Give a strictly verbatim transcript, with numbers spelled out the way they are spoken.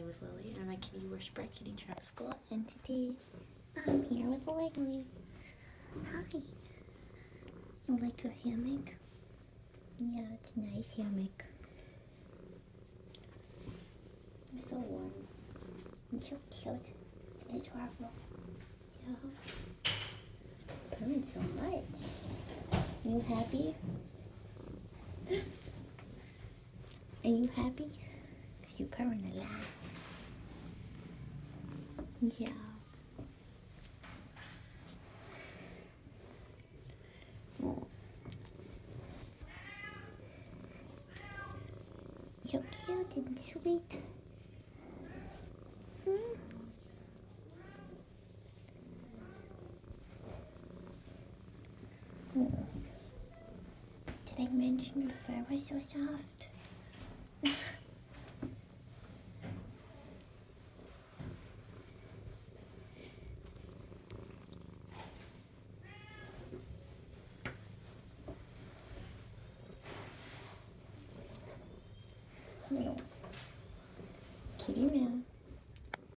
is Lily, and I'm a kitty worshiper at Kitty Trap School, and today I'm here with Langley. Hi. You like your hammock? Yeah, it's a nice hammock. It's so warm. It's so cute. It's horrible. Yeah. Purring so much. Are you happy? Are you happy? Cause you purring a lot. Yeah. Oh. So cute and sweet. Hmm. Oh. Did I mention your fur was so soft? No. Kitty meow.